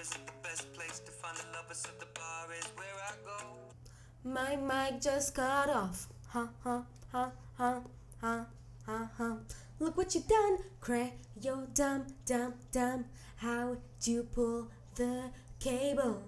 My mic just cut off. Ha ha ha ha ha ha ha. Look what you done, Crayo dum dum dum. How'd you pull the cable?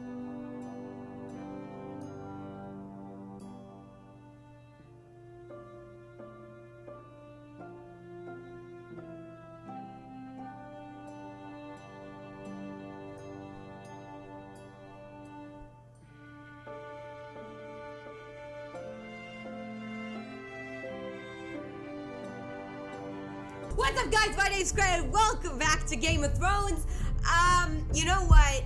What's up, guys? My name's Craig. Welcome back to Game of Thrones. You know what?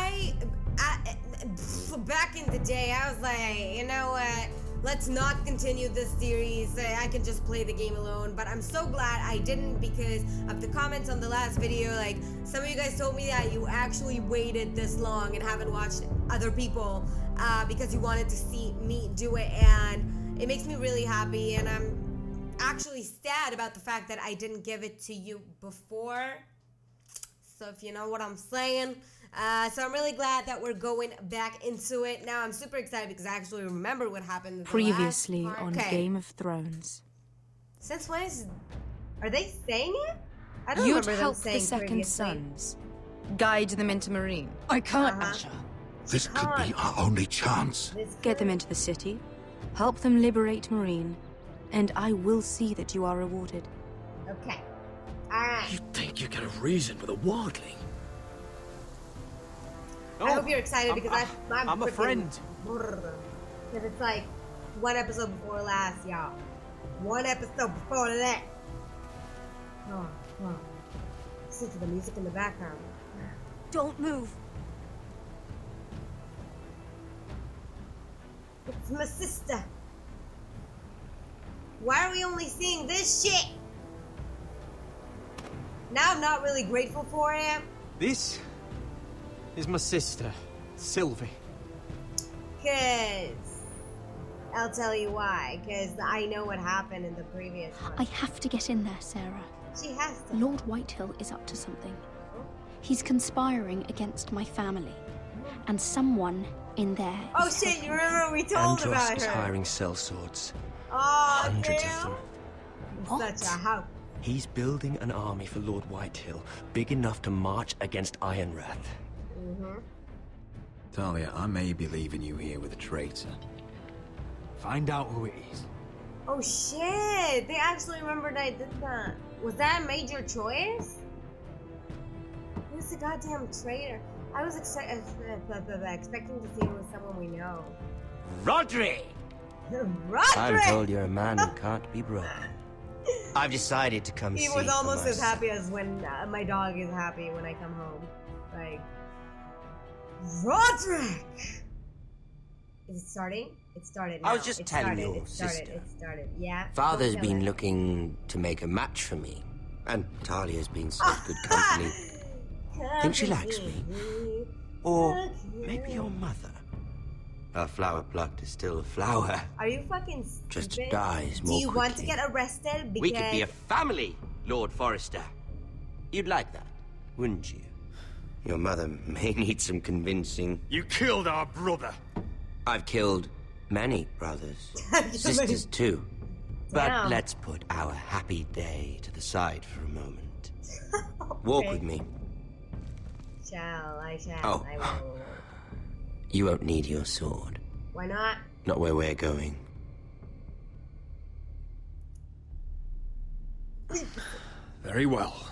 Back in the day, I was like, you know what? Let's not continue this series. I can just play the game alone. But I'm so glad I didn't because of the comments on the last video. Like, some of you guys told me that you actually waited this long and haven't watched other people because you wanted to see me do it, and it makes me really happy. And I'm actually sad about the fact that I didn't give it to you before, so if you know what I'm saying. So I'm really glad that we're going back into it now. I'm super excited because I actually remember what happened in the previously last part. On Game of Thrones. Since when are they saying it? I don't You'd remember them help saying the Second previously. Sons, guide them into Marine. I can't, Asha. This could be our only chance. Get them into the city, help them liberate Marine, and I will see that you are rewarded. Okay. Alright. You think you get a reason with a wardling? I hope you're excited because I'm a friend. Because it's like one episode before last, y'all. One episode before that. Oh. Listen to the music in the background. Don't move. It's my sister. Why are we only seeing this shit? Now I'm not really grateful for him. This is my sister, Sylvie. Cause I'll tell you why. Cause I know what happened in the previous one. I have to get in there, Sarah. She has to. Lord Whitehill is up to something. He's conspiring against my family. And someone in there. Oh shit, you remember we told Andros about is her. hiring sellswords. Oh, Hundreds damn. of them. What? Such a house. He's building an army for Lord Whitehill, big enough to march against Ironrath. Talia, I may be leaving you here with a traitor. Find out who it is. Oh shit, they actually remembered I did that. Was that a major choice? Who's the goddamn traitor? I was expecting to see him with someone we know. Rodri! Rodri! I'm told you're a man who can't be broken. I've decided to come see He was for almost as myself. happy as when my dog is happy when I come home. Like, Roderick! Is it starting? It started now. I was just telling your It started, sister. it started, yeah. Father's Don't tell been her. looking to make a match for me. And Talia's been such good company. Think she likes me? Or maybe your mother. A flower plucked is still a flower. Are you fucking stupid? Just dies more Do you want to quickly. get arrested? Because We could be a family, Lord Forrester. You'd like that, wouldn't you? Your mother may need some convincing. You killed our brother. I've killed many brothers. Sisters too. But Damn. let's put our happy day to the side for a moment. Walk with me. I shall. Oh. I will. You won't need your sword. Why not? Not where we're going. Very well.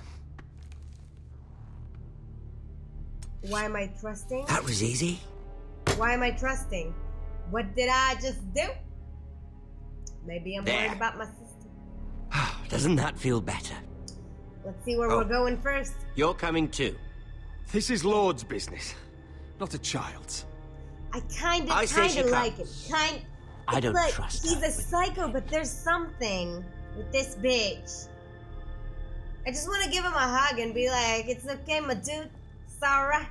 Why am I trusting? That was easy. Why am I trusting? What did I just do? Maybe I'm There. worried about my sister. Doesn't that feel better? Let's see where Oh. we're going first. You're coming too. This is Lord's business, not a child's. I kinda I say she like it. comes. I It's don't like, trust he's her. a psycho, but there's something with this bitch. I just want to give him a hug and be like, it's okay, my dude. Sorry.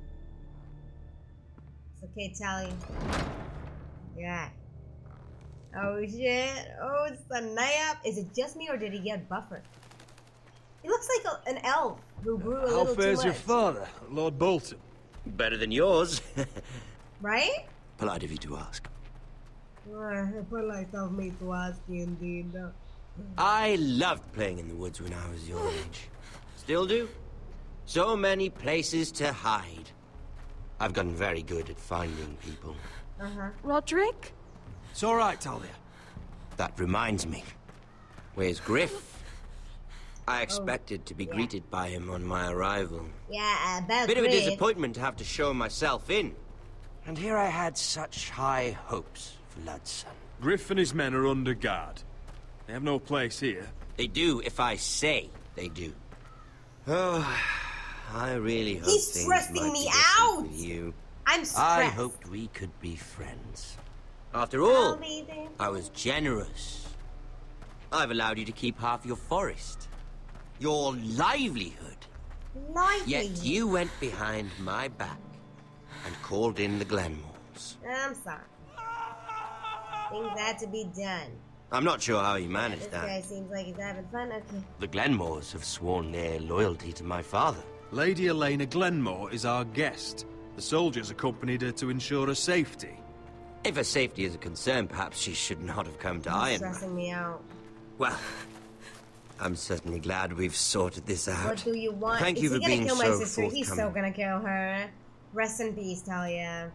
It's okay, Tally. Yeah. Oh shit. Oh, it's the nap. Is it just me or did he get buffered? He looks like an elf who grew a How little too fares much. your father, Lord Bolton? Better than yours. Right? Polite of you to ask. Polite of me to ask you, indeed. I loved playing in the woods when I was your age. Still do. So many places to hide. I've gotten very good at finding people. Roderick? It's all right, Talia. That reminds me. Where's Griff? I expected to be greeted by him on my arrival. Yeah, about Bit of a Griff. disappointment to have to show myself in. And here I had such high hopes for Ludson. Griff and his men are under guard. They have no place here. They do if I say they do. Oh, I really hope He's things stressing might me be different out. with you. I'm stressed. I hoped we could be friends. After all, I'll be there. I was generous. I've allowed you to keep half your forest. Your livelihood. Yet you went behind my back and called in the Glenmores. I'm sorry. Things had to be done. I'm not sure how you managed This that. guy seems like he's having fun. Okay. The Glenmores have sworn their loyalty to my father. Lady Elena Glenmore is our guest. The soldiers accompanied her to ensure her safety. If her safety is a concern, perhaps she should not have come to He's Iron. stressing me out. Well, I'm certainly glad we've sorted this out. What do you want? Thank Is you he for gonna being kill my so sister? He's so forthcoming. gonna kill her. Rest in peace, Talia.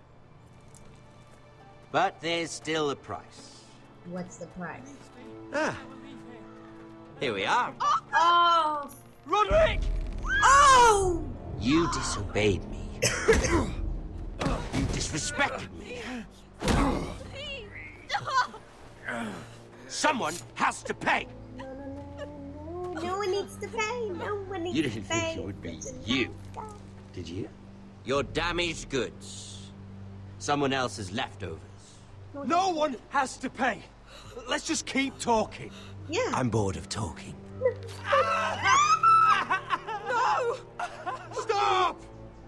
But there's still a price. What's the price? Ah, here we are. Oh! Roderick! Oh! You disobeyed me. You disrespected me. Someone has to pay. No one needs to pay. No one needs You to didn't pay. think it would be you, did you? Your damaged goods. Someone else's leftovers. No one has to pay. Let's just keep talking. Yeah. I'm bored of talking. No! Stop!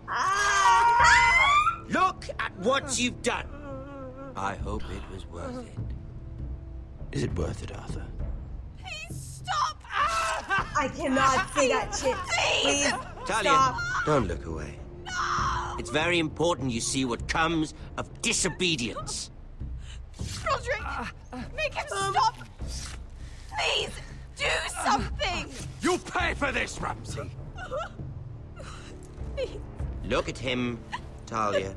Look at what you've done. I hope it was worth it. Is it worth it, Arthur? Stop! I cannot say that shit. Please Talia, stop. don't look away. It's very important you see what comes of disobedience. Roderick! Make him stop! Please, do something! You'll pay for this, Ramsay. Look at him, Talia.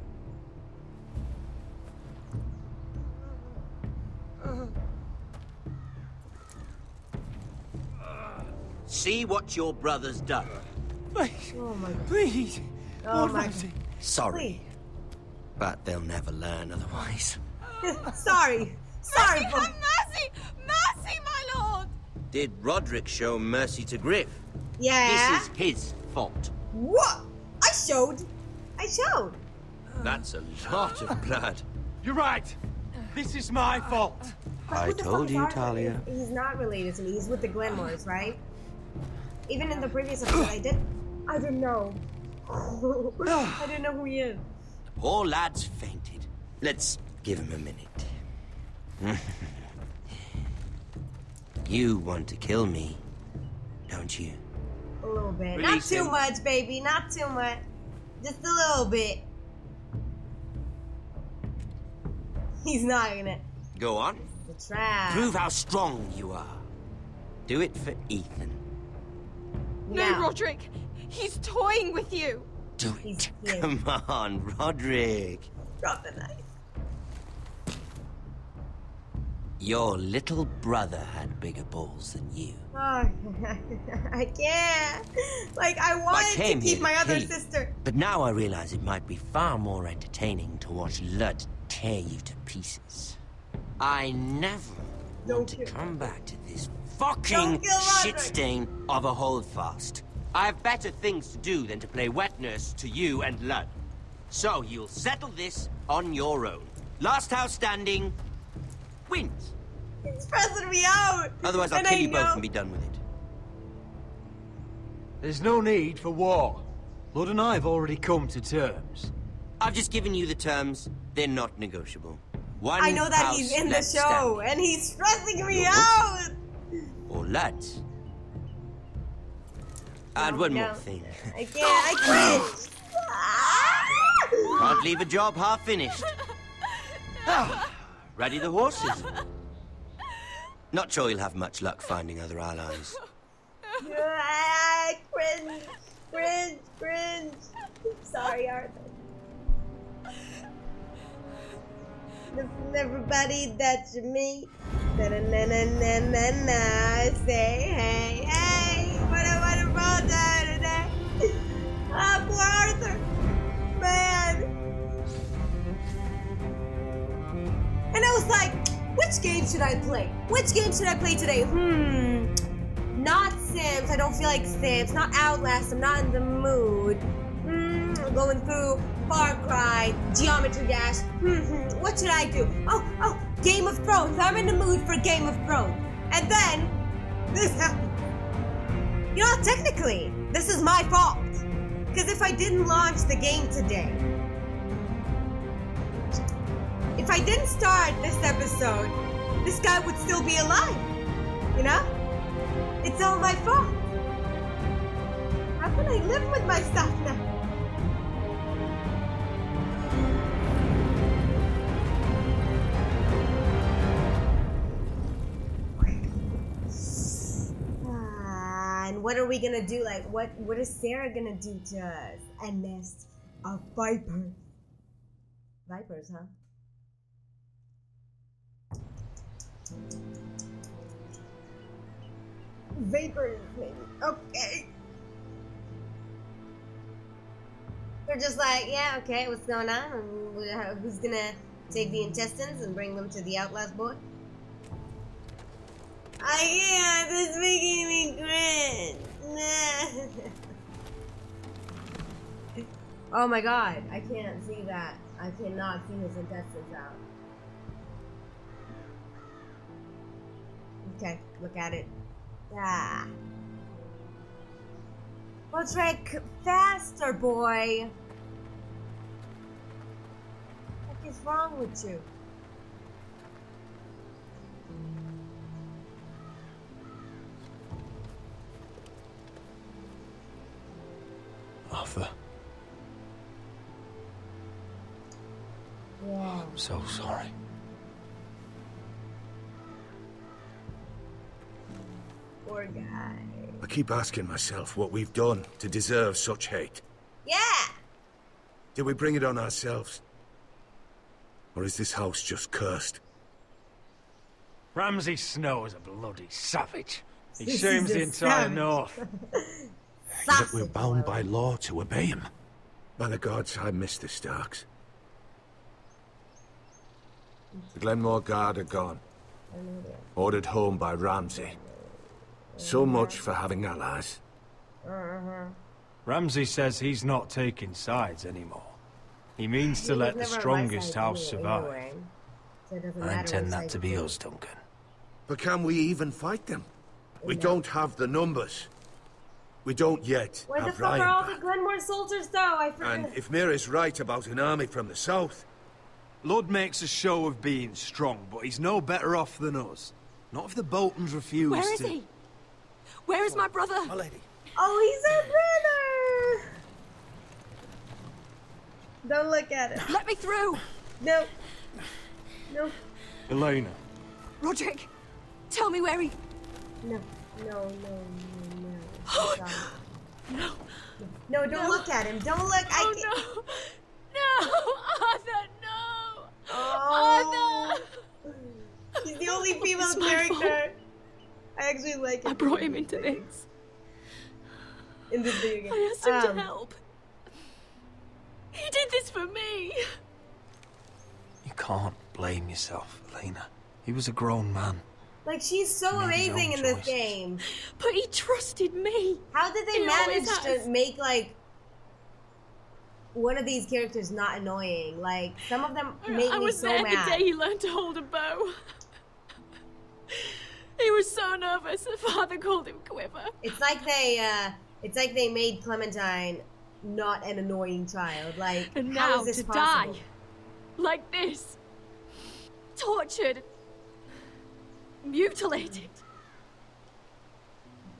See what your brother's done. Please, Oh my god. please. Oh Lord my Ramsay. Sorry, but they'll never learn otherwise. god. Sorry. Sorry for... Mercy! Mercy, my lord! Did Roderick show mercy to Griff? Yeah. This is his fault. What? I showed. That's a lot of blood. You're right. This is my fault. But I who the fuck told is you, Arthur? Talia. He's not related to me. He's with the Glenmores, right? Even in the previous episode, I didn't know. I didn't know who he is. The poor lad's fainted. Let's give him a minute. You want to kill me, don't you? A little bit. Release Not too him. much, baby. Not too much. Just a little bit. He's not gonna. Go on. The trap. Prove how strong you are. Do it for Ethan. No, Roderick! He's toying with you! Do He's it. cute. Come on, Roderick. Drop the knife. Your little brother had bigger balls than you. Oh, I can't. Like, I wanted came to here keep to my other kill you. sister. But now I realize it might be far more entertaining to watch Lud tear you to pieces. I never want to kill come back to this Don't fucking kill Roderick. shit stain of a holdfast. I have better things to do than to play wet nurse to you and Lud. So you'll settle this on your own. Last house standing wins. He's pressing me out. Otherwise, I'll And kill I you both know. and be done with it. There's no need for war. Lord and I have already come to terms. I've just given you the terms. They're not negotiable. One I know that house he's in the left show, standing. and he's stressing me Yours. out. Or lads. And one No. more thing. I can't. Can't leave a job half finished. Ah, ready the horses. Not sure you'll have much luck finding other allies. Cringe, cringe, cringe. Sorry, Arthur. Listen, everybody, that's me. Na-na-na-na-na-na. Say hey, hey. What a roll down today. Ah, poor Arthur. Man. And I was like, which game should I play? Which game should I play today? Not Sims. I don't feel like Sims. Not Outlast. I'm not in the mood. Going through Far Cry, Geometry Dash. What should I do? Oh, Game of Thrones. I'm in the mood for Game of Thrones. And then this happened. You know, technically, this is my fault. Because if I didn't launch the game today, if I didn't start this episode, this guy would still be alive. You know? It's all my fault. How can I live with myself now? And what are we gonna do? Like, what is Sarah gonna do to us? A nest of vipers. Vipers, huh? Vapors, maybe. Okay. They're just like, yeah, okay, what's going on? Who's gonna take the intestines and bring them to the Outlast boy? I can't, this is making me cringe. Oh my god, I can't see that. I cannot see his intestines out. Okay, look at it. Ah. Roderick, faster, boy. What is wrong with you? Arthur. Yeah. I'm so sorry. Poor guy. I keep asking myself what we've done to deserve such hate. Yeah! Did we bring it on ourselves? Or is this house just cursed? Ramsay Snow is a bloody savage. He This shames is the a entire savage. north. Yet we're bound by law to obey him. By the gods, I miss the Starks. The Glenmore Guard are gone. Ordered home by Ramsay. So much for having allies. Ramsay says he's not taking sides anymore. He means to He was let the never on my strongest side house survive. anyway. So it doesn't I matter intend which that side to you be take. us, Duncan. But can we even fight them? We don't have the numbers. We don't yet Where the have fuck Ryan are all back. the Glenmore soldiers though? I forgot. And if Mira's right about an army from the south, Lud makes a show of being strong, but he's no better off than us. Not if the Boltons refuse Where is to... he? Where is my brother? my lady, Oh, he's our brother! Don't look at him. Let me through! No. No. Elena. Roderick, tell me where he... No. No. Stop. No. No, don't look at him. Don't look. I can't. no. No! Arthur, no! Oh. Arthur! He's the only female It's my character. fault. I actually like him. I brought him into this. In this video game. I asked him to help. He did this for me. You can't blame yourself, Elena. He was a grown man. Like, she's so Made his amazing own in this choices. game. But he trusted me. How did they He manage always has. to make, like, one of these characters not annoying? Like, some of them make I me was so there mad. the day he learned to hold a bow. He was so nervous, the father called him Quiver. It's like they made Clementine not an annoying child. Like, And how now is this to possible? die. Like this. Tortured. Mutilated.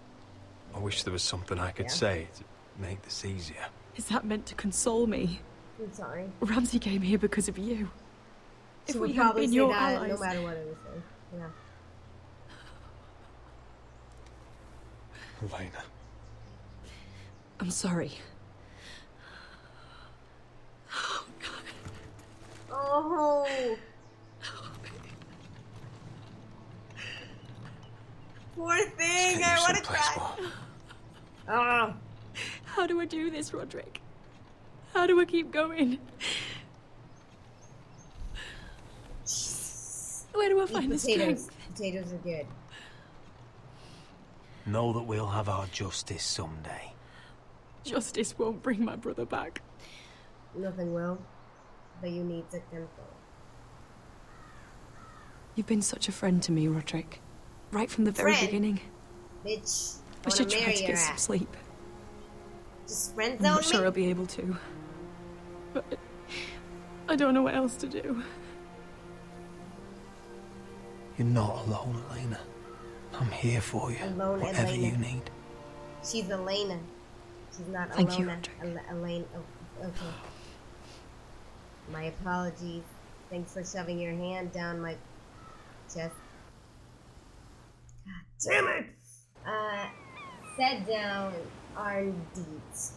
I wish there was something I could Yeah. say to make this easier. Is that meant to console me? I'm sorry. Ramsay came here because of you. She If would we hadn't probably been say your that allies... no matter what it was. Yeah. Elena. I'm sorry. Oh. Poor thing. I want to cry. Oh. How do I do this, Roderick? How do I keep going? Where do I find the strength? Potatoes are good. Know that we'll have our justice someday. Justice won't bring my brother back. Nothing will. But you need to control. You've been such a friend to me, Roderick. Right from the very beginning. Bitch. I should try to get some sleep. Just friend I'm zone not sure me? I'll be able to. But I don't know what else to do. You're not alone, Elena. I'm here for you. Alone, whatever Elena. you need. She's Elena. She's not Thank you, Alona. Roderick. Elena. Oh, okay. My apologies. Thanks for shoving your hand down my chest. God damn it! Set down armed deeds.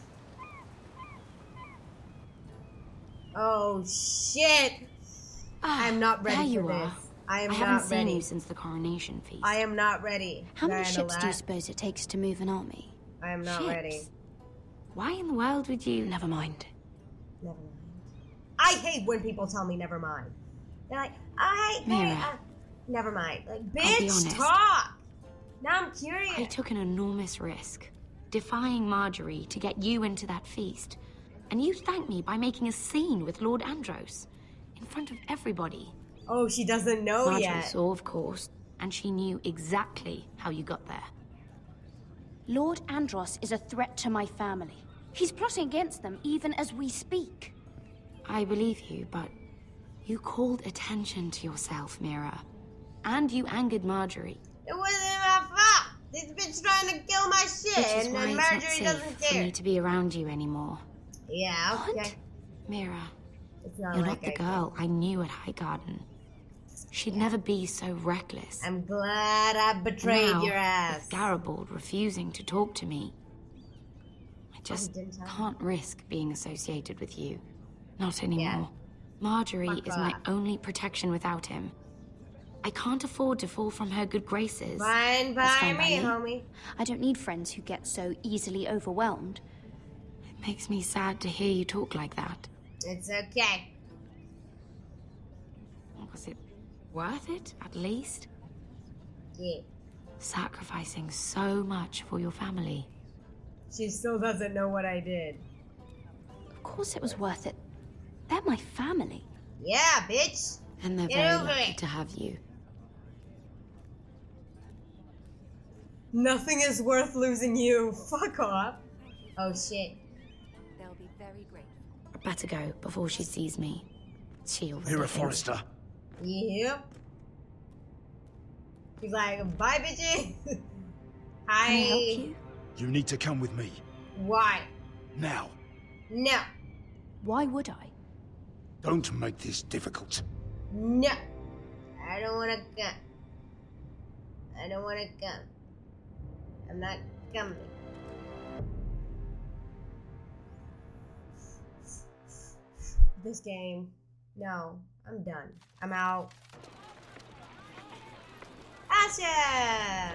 Oh shit! I'm not ready there you for this. are. I am I haven't not seen ready. you since the coronation feast. I am not ready. How many Diana ships do you Latt. suppose it takes to move an army? I am not Ships? ready. Why in the world would you... Never mind. Never mind. I hate when people tell me never mind. They're like, I hate Mira. never mind. Like, I'll be bitch, honest. talk! Now I'm curious. I took an enormous risk, defying Marjorie to get you into that feast. And you thanked me by making a scene with Lord Andros. In front of everybody. Oh, she doesn't know Marjorie yet. saw, of course, and she knew exactly how you got there. Lord Andros is a threat to my family. He's plotting against them even as we speak. I believe you, but you called attention to yourself, Mira. And you angered Marjorie. It wasn't my fault. This bitch trying to kill my shit, Which is and why then it's not Marjorie safe doesn't for care. me to be around you anymore. Yeah, okay. What? Mira, It's not you're like not the girl I knew at Highgarden. She'd never be so reckless. I'm glad I betrayed Now, your ass. with Garibaldi refusing to talk to me, I just didn't tell can't risk being associated with you. Not anymore. Yeah. Marjorie Fuck is my off. only protection without him. I can't afford to fall from her good graces. Fine That's by fine by me, me. homie. I don't need friends who get so easily overwhelmed. It makes me sad to hear you talk like that. It's okay. Was it worth it, at least? Yeah. Sacrificing so much for your family. She still doesn't know what I did. Of course it was worth it. They're my family. Yeah, bitch. And they're Get very over lucky it. to have you. Nothing is worth losing you. Fuck off. Oh shit. They'll be very grateful. I better go before she sees me. She already Mira thinks- Forrester. Yep. He's like, bye, bitches. Hi. Can I help you? You need to come with me. Why? Now. No. Why would I? Don't make this difficult. No. I don't want to come. I don't want to come. I'm not coming. This game. No. I'm done. I'm out. Asha!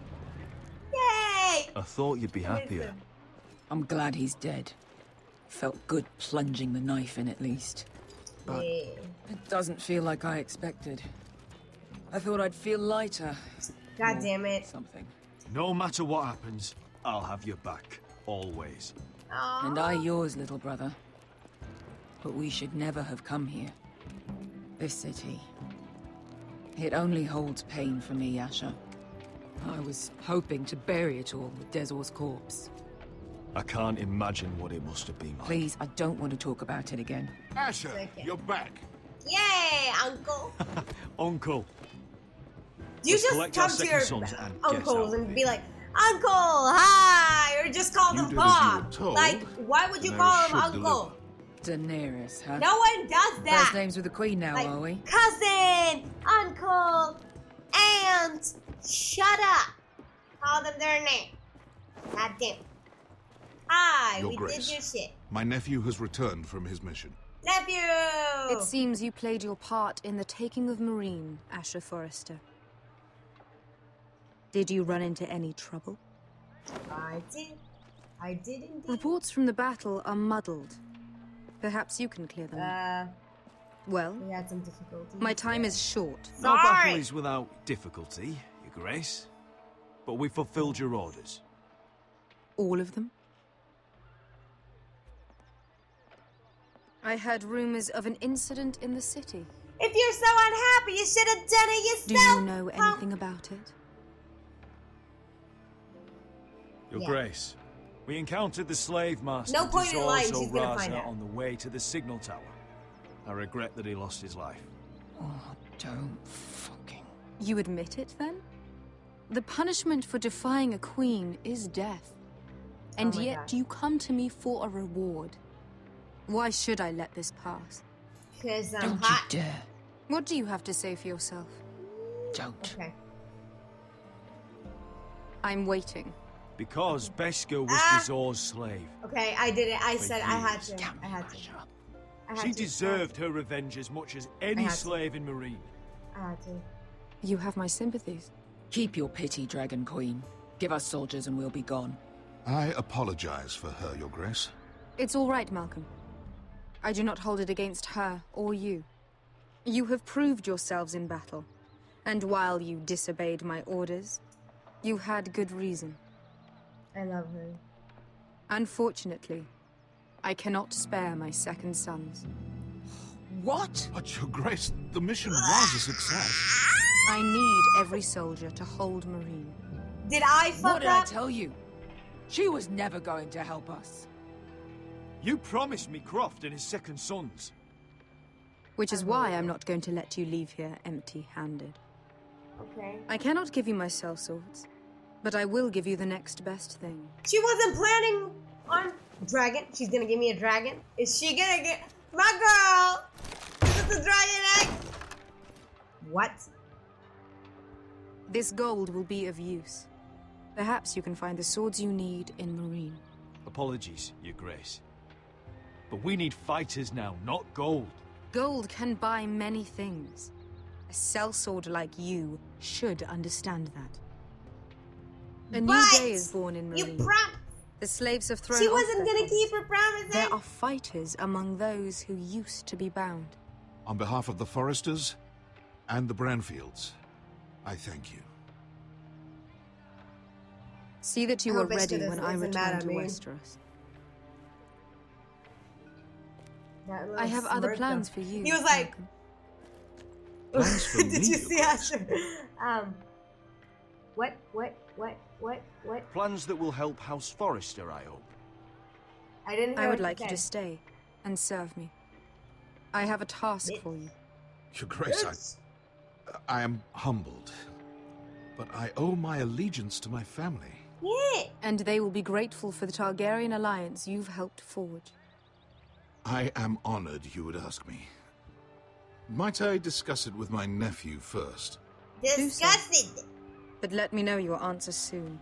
Yay! I thought you'd be happier. Listen. I'm glad he's dead. Felt good plunging the knife in at least. But Yeah. it doesn't feel like I expected. I thought I'd feel lighter. God or damn it. Something. No matter what happens, I'll have your back. Always. Aww. And I yours, little brother. But we should never have come here. This city. It only holds pain for me, Asher. I was hoping to bury it all with Dezor's corpse. I can't imagine what it must have been like. Please, I don't want to talk about it again. Asher, Okay. you're back. Yay, uncle. Uncle. Do you Let's just collect our come to your second sons and get uncles out and of be here. like, Uncle, hi, or just call You them did as you were Pop? told, Like, why would you and call I him should Uncle? Daenerys, huh? No one does that. First names with the Queen now, Like, are we? cousin, uncle, aunt. Shut up. Call them their name. God damn. Hi, Your we Grace, did your shit. my nephew has returned from his mission. Nephew! It seems you played your part in the taking of Marine, Asher Forrester. Did you run into any trouble? I did. I did indeed. Reports from the battle are muddled. Perhaps you can clear them up. Well, We had some difficulties. my time is short. No battle Sorry. is without difficulty, Your Grace. But we fulfilled your orders. All of them? I heard rumors of an incident in the city. If you're so unhappy, you should have done it Do yourself. you know anything about it? Your Yeah. Grace, we encountered the slave master No point in lying, Dizorzo she's gonna find Raza out. on the way to the signal tower. I regret that he lost his life. Oh, don't fucking... You admit it, then? The punishment for defying a queen is death. And Oh my yet God. you come to me for a reward. Why should I let this pass? Because I'm Don't hot. you dare. What do you have to say for yourself? Don't. Okay. I'm waiting. Because Beskha was Dizor's slave. Okay, I did it. I For said I had years. to. I had to. I had She to. deserved her revenge as much as any had to. slave in Marine. I had to. You have my sympathies. Keep your pity, Dragon Queen. Give us soldiers and we'll be gone. I apologize for her, Your Grace. It's all right, Malcolm. I do not hold it against her or you. You have proved yourselves in battle. And while you disobeyed my orders, you had good reason. I love her. Unfortunately, I cannot spare my second sons. What? But, Your Grace, the mission was a success. I need every soldier to hold Marine. Did I fuck What did I up? tell you? She was never going to help us. You promised me Croft and his second sons. Which is why I'm not going to let you leave here empty-handed. Okay. I cannot give you my sellswords, but I will give you the next best thing. She wasn't planning on dragon. She's gonna give me a dragon. Is she gonna get my girl? Is it the dragon egg? What? This gold will be of use. Perhaps you can find the swords you need in Marine. Apologies, Your Grace. But we need fighters now, not gold. Gold can buy many things. A sellsword like you should understand that. A new But day is born in You Marine. prom- The slaves have thrown She off wasn't their gonna bonds. keep her promise. There are fighters among those who used to be bound. On behalf of the Forresters and the Branfields, I thank you. See that you I are hope Beskha ready when I isn't mad return at to me. Westeros. That little I have other smirk plans though. for you. He was like, Malcolm. Plans for did me, you Your see Grace? Asher? What? Plans that will help House Forrester, I hope. I didn't hear I what would like you said. to stay and serve me. I have a task for you. Your Grace, I am humbled, but I owe my allegiance to my family. Yeah. And they will be grateful for the Targaryen alliance you've helped forge. I am honored you would ask me. Might I discuss it with my nephew first? Discuss it. But let me know your answer soon.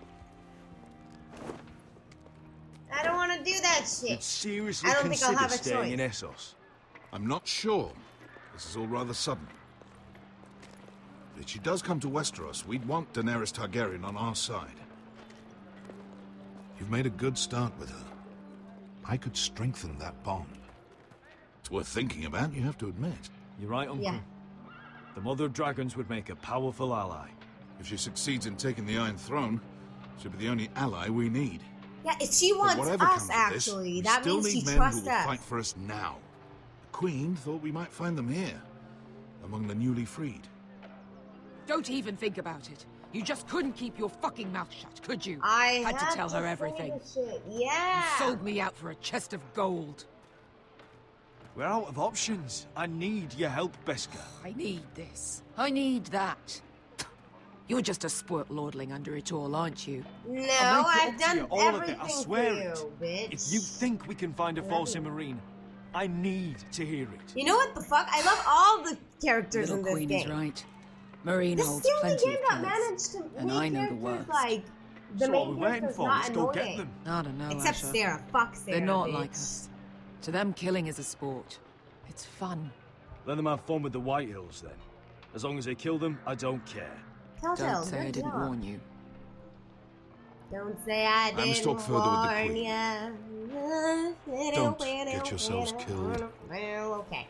I don't want to do that You'd shit. seriously I don't think I'll consider have a staying choice. in Essos. I'm not sure. This is all rather sudden. But if she does come to Westeros, we'd want Daenerys Targaryen on our side. You've made a good start with her. I could strengthen that bond. It's worth thinking about, you have to admit. You're right, Uncle. Yeah. The Mother of Dragons would make a powerful ally. If she succeeds in taking the Iron Throne, she'll be the only ally we need. Yeah, if she But wants whatever us, comes of this, actually, we that still means need she men who trusts will us. fight for us now. The Queen thought we might find them here, among the newly freed. Don't even think about it. You just couldn't keep your fucking mouth shut, could you? I had to tell her say everything. the shit. Yeah. You sold me out for a chest of gold. We're out of options. I need your help, Beskha. I need this. I need that. You're just a spoilt lordling under it all, aren't you? No, I'll make it I've up to done you, all of everything it, I swear for it. you, bitch. If you think we can find a I love force you. in Marine, I need to hear it. You know what the fuck? I love all the characters Little in this Queen game. is right. Marine This is holds the only plenty game of that killers, managed to and make I know the characters worst. like the So what are main we waiting characters for? not Let's go get annoying. them. I don't know, Except Asher. Sarah. Fuck Sarah. They're not bitch. like us. To them, killing is a sport. It's fun. Let them have fun with the White Hills then. As long as they kill them, I don't care. Telltale, Don't say I good didn't job. warn you. Don't say I must didn't talk further with the warn Queen. ya. Don't get yourselves killed. Well, okay.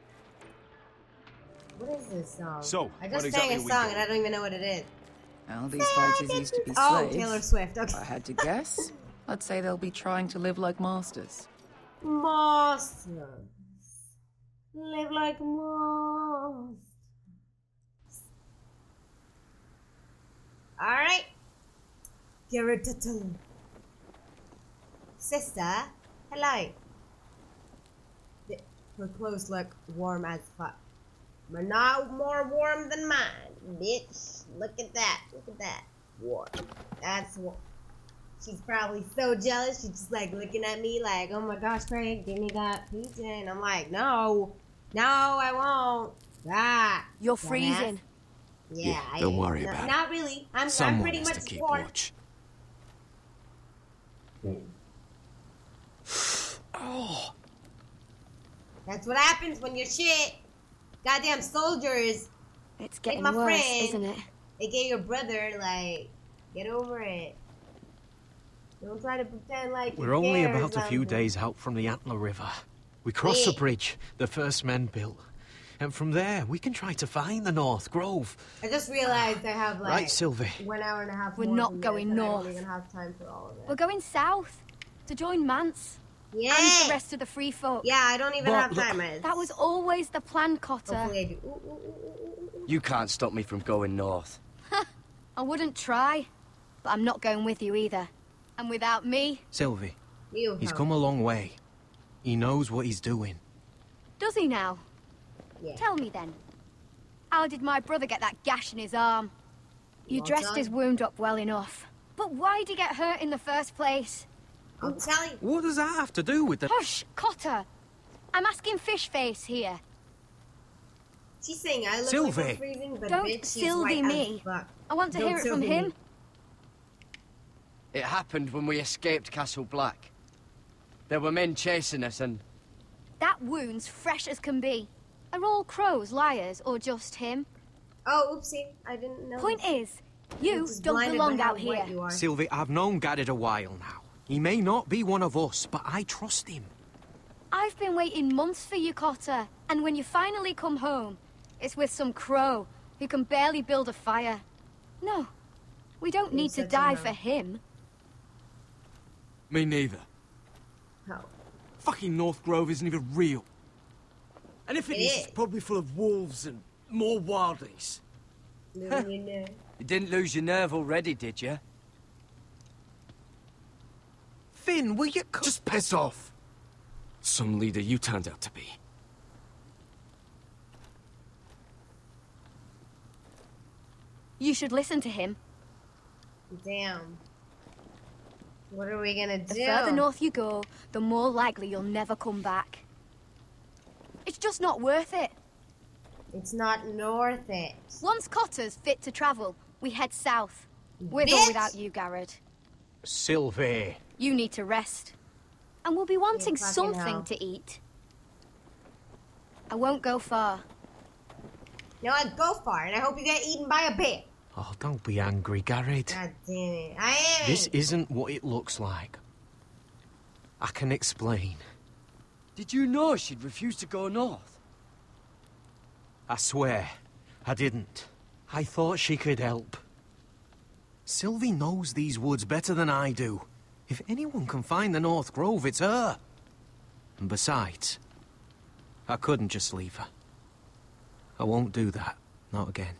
What is this song? So, I what just exactly sang are a we song doing? and I don't even know what it is. Well, these fighters used to be slaves. Oh, Taylor Swift. Okay. If I had to guess, I'd say they'll be trying to live like masters. Masters. Live like masters. Alright. Garrett. Sister, hello. Her clothes look warm as fuck. But not more warm than mine, bitch. Look at that. Look at that. Warm. That's warm. She's probably so jealous. She's just like looking at me like, oh my gosh, Craig, give me that pizza. And I'm like, no. No, I won't. Ah. You're dumbass. freezing. Yeah, don't worry about it. Not really. I'm Someone pretty has much to keep warm. watch. That's what happens when you're shit. Goddamn soldiers. It's Like getting my worse, friend. isn't it? AKA your brother, like, get over it. Don't try to pretend like We're you only care or about a few something. days out from the Antler River. We cross the Yeah. bridge the first men built. And from there, we can try to find the North Grove. I just realized I have like Right, Sylvie? 1 hour and a half We're more not from going this, and I north. don't even have time for all of it. We're going south to join Mance Yeah. and the rest of the free folk. Yeah, I don't even But have look- time. It's- That was always the plan, Cotter. Hopefully I do. Ooh, ooh, ooh, ooh, ooh. You can't stop me from going north. I wouldn't try, but I'm not going with you either. And without me, Sylvie, You he's help. come a long way. He knows what he's doing. does he now? Yeah. Tell me then. How did my brother get that gash in his arm? You Well dressed done. his wound up well enough. But why did he get hurt in the first place? I'll tell you. What does that have to do with the... Hush, Cotter. I'm asking Fishface here. She's saying I look Sylvie. like I'm freezing, but Don't bitch, she's Sylvie white me. as fuck. I want to Don't hear it from Sylvie him. me. It happened when we escaped Castle Black. There were men chasing us and... That wound's fresh as can be. Are all crows liars or just him? Oh, oopsie. I didn't know. Point is, I'm you just don't blinded belong by how out white here. you are. Sylvie, I've known Garrett a while now. He may not be one of us, but I trust him. I've been waiting months for you, Cotter. And when you finally come home, it's with some crow who can barely build a fire. No, we don't You're need to such a die no. for him. Me neither. How? Fucking North Grove isn't even real. And if it It is, is. it's probably full of wolves and more wildlings. Losing your nerve. You didn't lose your nerve already, did you? Finn, will you... Just piss off. Some leader you turned out to be. You should listen to him. Damn. What are we gonna do? The further north you go, the more likely you'll never come back. It's just not worth it. It's not north it. Once Cotter's fit to travel, we head south. With or Bitch! without you, Garrett. Sylvie. You need to rest. And we'll be wanting fucking something hell. to eat. I won't go far. No, I'd go far, and I hope you get eaten by a bear. Oh, don't be angry, Garrett. God damn it. I am. This isn't what it looks like. I can explain. Did you know she'd refused to go north? I swear, I didn't. I thought she could help. Sylvie knows these woods better than I do. If anyone can find the North Grove, it's her. And besides, I couldn't just leave her. I won't do that. Not again.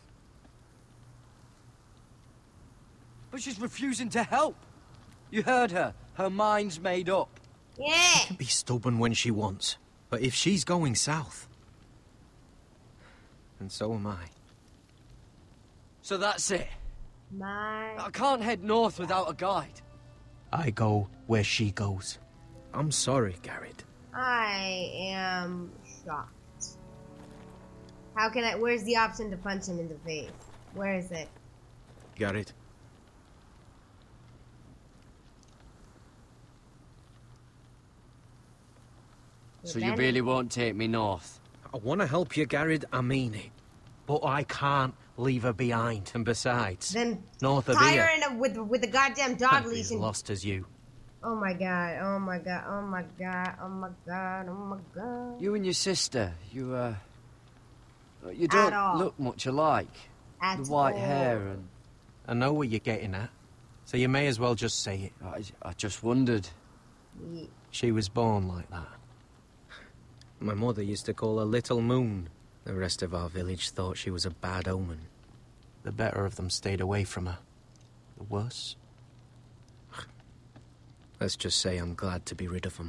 But she's refusing to help. You heard her. Her mind's made up. Yeah. She can be stubborn when she wants. But if she's going south... And so am I. So that's it. My. I can't head north without a guide. I go where she goes. I'm sorry, Garrett. I am shocked. How can I? Where's the option to punch him in the face? Where is it? Got it. So you really won't take me north? I want to help you, Garrett, I mean it. But I can't leave her behind. And besides, then north of tie here, her in with the goddamn dog can't be leash. as lost as you. Oh my god, oh my god, oh my god, oh my god, oh my god. You and your sister, you don't look much alike. At the white all. hair and... I know what you're getting at, so you may as well just say it. I just wondered. Yeah. She was born like that. My mother used to call her Little Moon. The rest of our village thought she was a bad omen. The better of them stayed away from her. The worse? Let's just say I'm glad to be rid of them.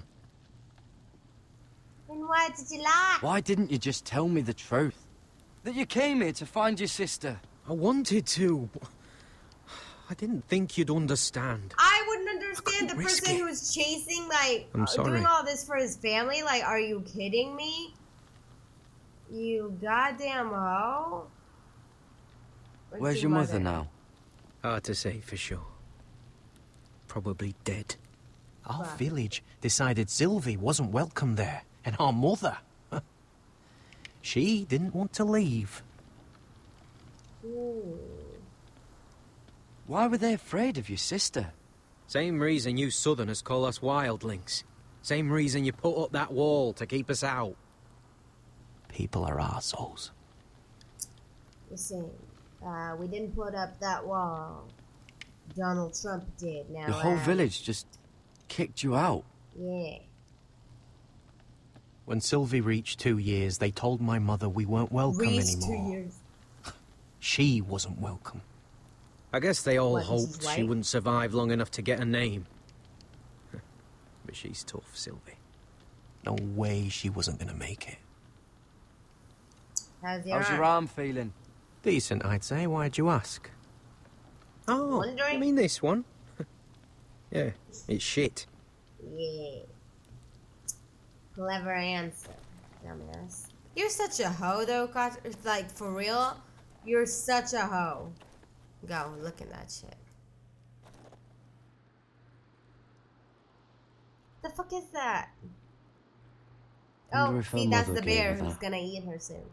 Then why did you lie? Why didn't you just tell me the truth? That you came here to find your sister? I wanted to, but I didn't think you'd understand. I wouldn't understand the person who's chasing, like, I'm sorry. doing all this for his family. Like, are you kidding me? You goddamn hoe. Where's your mother now? Hard to say for sure. Probably dead. Our village decided Sylvie wasn't welcome there, and our mother. She didn't want to leave. Ooh. Why were they afraid of your sister? Same reason you Southerners call us wildlings. Same reason you put up that wall to keep us out. People are arseholes. Listen, we didn't put up that wall. Donald Trump did. Now The whole village just kicked you out. Yeah. When Sylvie reached 2 years, they told my mother we weren't welcome Reached anymore. 2 years. She wasn't welcome. I guess they all What, hoped she's she white? wouldn't survive long enough to get a name. But she's tough, Sylvie. No way she wasn't gonna make it. How's your How's your arm feeling? Decent, I'd say. Why'd you ask? Oh, Wondering? you mean this one? Yeah, it's shit. Yeah. Clever answer, dumbass. You're such a hoe, though, like, for real. You're such a hoe. Go, look at that shit. The fuck is that? Wonder Oh, if her see, that's mother the gave bear her who's that. gonna eat her soon.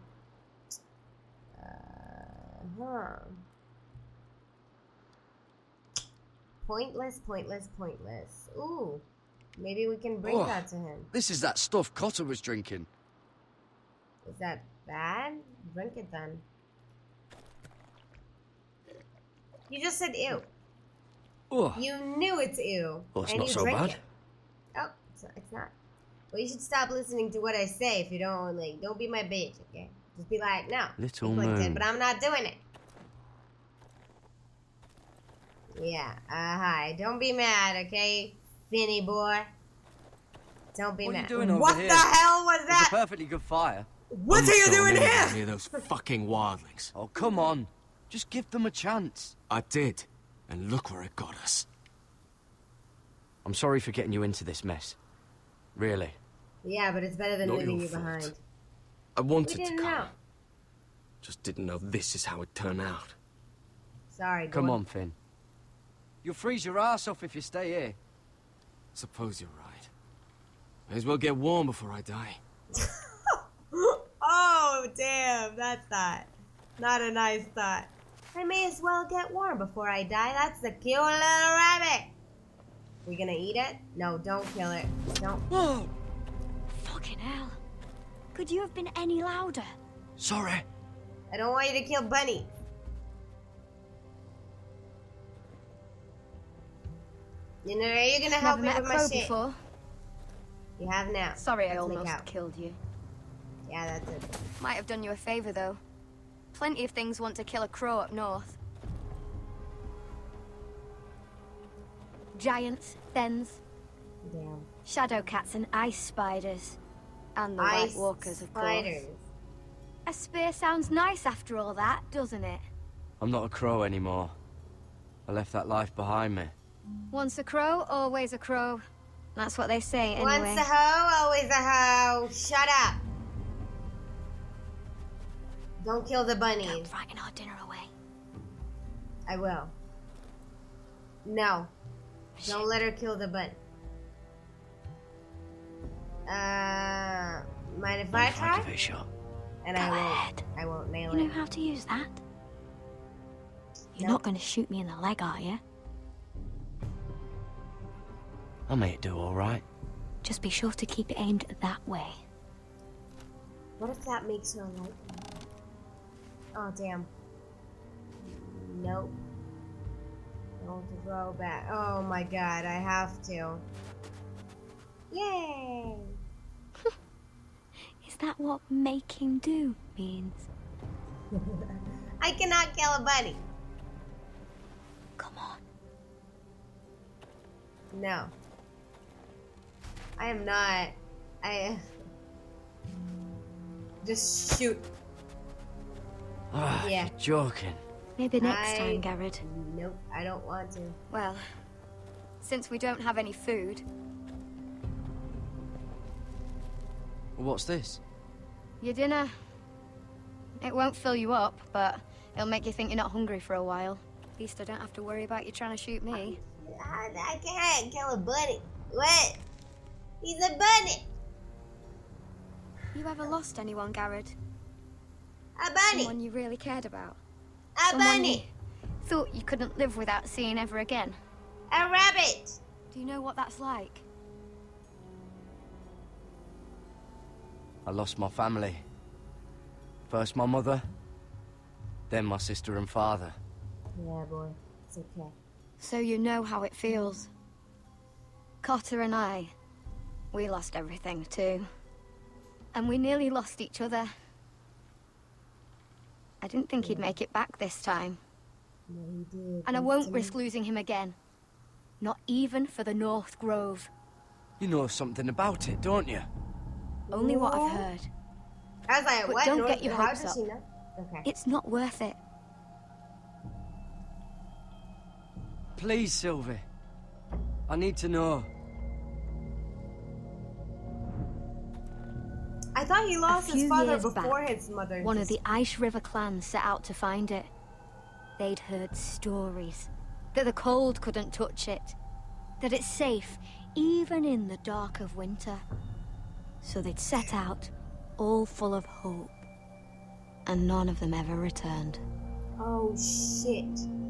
Pointless, pointless, pointless. Ooh, maybe we can bring Oh, that to him. This is that stuff Cotter was drinking. Is that bad? Drink it then. You just said ew. Oh. You knew it's ew. Well, it's and not you so drank bad. it. Oh, it's not. Well, you should stop listening to what I say if you don't, like, don't be my bitch, okay? Just be like, no. Little you clicked it, moon. but I'm not doing it. Yeah, hi. Don't be mad, okay? Finny boy. Don't be What are mad. you doing over What here? the hell was It's that? a perfectly good fire. What are you doing here? Any of those fucking wildlings. Oh, come on. Just give them a chance. I did, and look where it got us. I'm sorry for getting you into this mess. Really. Yeah, but it's better than Not leaving your you fault. behind. I We wanted to didn't come. know. Just didn't know this is how it'd turn out. Sorry, Come boy. on, Finn. You'll freeze your ass off if you stay here. Suppose you're right. May as well get warm before I die. Oh, damn, that's not a nice thought. I may as well get warm before I die. That's a cute little rabbit. We gonna eat it? No, don't kill it. Don't. Whoa! Fucking hell. Could you have been any louder? Sorry. I don't want you to kill Bunny. You know, are you gonna help Never me met a with my crow shit? before. You have now. Sorry I Let's make almost out. killed you. Yeah, that's it. Might have done you a favor, though. Plenty of things want to kill a crow up north. Giants, thens, Damn. shadow cats and ice spiders. And the Ice White Walkers, of spiders. course. A spear sounds nice after all that, doesn't it? I'm not a crow anymore. I left that life behind me. Once a crow, always a crow. That's what they say anyway. Once a hoe, always a hoe. Shut up. Don't kill the bunnies. Don't frighten our dinner away. I will. No. Don't let her kill the bunny. Mind if I try? Give it a shot. And Go I ahead. won't nail You it. know how to use that? You're Nope. not going to shoot me in the leg, are you? I may do all right. Just be sure to keep it aimed that way. What if that makes her like me? Oh, damn. Nope. Don't throw back. Oh my god, I have to. Yay! Is that what making do means? I cannot kill a bunny. Come on. No. I am not. Just shoot. Ah, Yeah. you're joking. Maybe next time, Garrett. Nope, I don't want to. Well, since we don't have any food, What's this? your dinner. It won't fill you up, but it'll make you think you're not hungry for a while. At least I don't have to worry about you trying to shoot me. I can't kill a bunny. What? He's a bunny. You ever lost anyone, Garrett? A bunny. Someone you really cared about? A Someone bunny. you thought you couldn't live without seeing ever again? A rabbit. Do you know what that's like? I lost my family. First my mother, then my sister and father. Yeah, boy. It's okay. So you know how it feels. Cotter and I, we lost everything too. And we nearly lost each other. I didn't think he'd make it back this time. No, he did. And I won't risk losing him again. Not even for the North Grove. You know something about it, don't you? Only what I've heard. I was like, But what? don't get your How hopes does up. she know? Okay. It's not worth it. Please, Sylvie. I need to know. I thought he lost his few father years before back, his mother. One of the Ice River clans set out to find it. They'd heard stories that the cold couldn't touch it, that it's safe even in the dark of winter. So they'd set out, all full of hope, and none of them ever returned. Oh shit.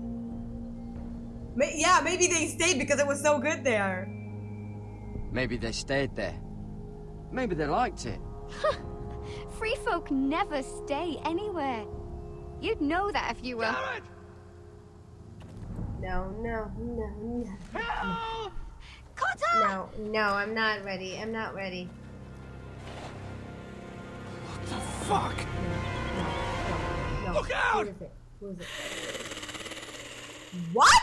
Yeah, maybe they stayed because it was so good there. Maybe they stayed there. Maybe they liked it. Free folk never stay anywhere. You'd know that if you were... No. Cotter! No, I'm not ready. I'm not ready. What the fuck? No. Look out! Who is it? What?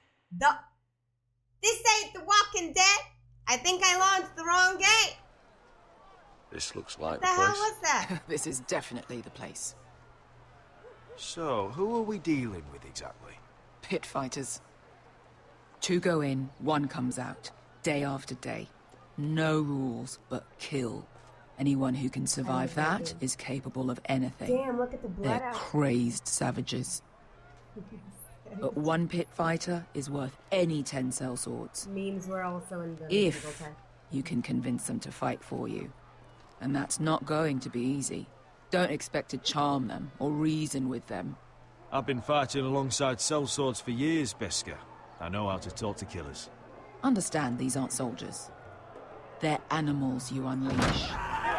This ain't The Walking Dead? I think I launched the wrong game. This looks like What the hell was that? This is definitely the place. So, who are we dealing with exactly? Pit fighters. 2 go in, 1 comes out. Day after day. No rules, but kill. Anyone who can survive that is capable of anything. Damn, look at the blood They're out. crazed savages. But 1 pit fighter is worth any 10 sellswords. Memes were also in the If single time. you can convince them to fight for you. And that's not going to be easy. Don't expect to charm them or reason with them. I've been fighting alongside sellswords for years, Beska. I know how to talk to killers. Understand these aren't soldiers. They're animals you unleash.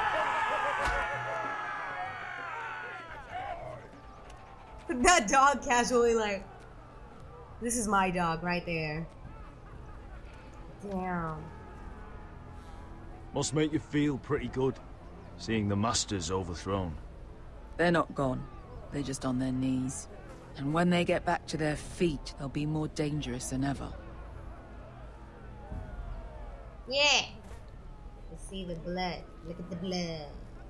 That dog casually like, this is my dog right there. Damn. Must make you feel pretty good, seeing the masters overthrown. They're not gone. They're just on their knees. And when they get back to their feet, they'll be more dangerous than ever. Yeah. You see the blood. Look at the blood.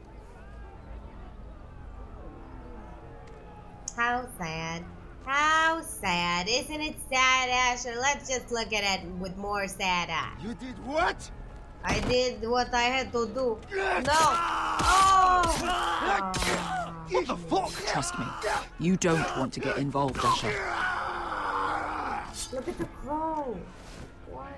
How sad. How sad. Isn't it sad, Asher? Let's just look at it with more sad eyes. You did what? I did what I had to do. No! Oh! What the fuck? Trust me, you don't want to get involved, Asher. Look at the crow. What?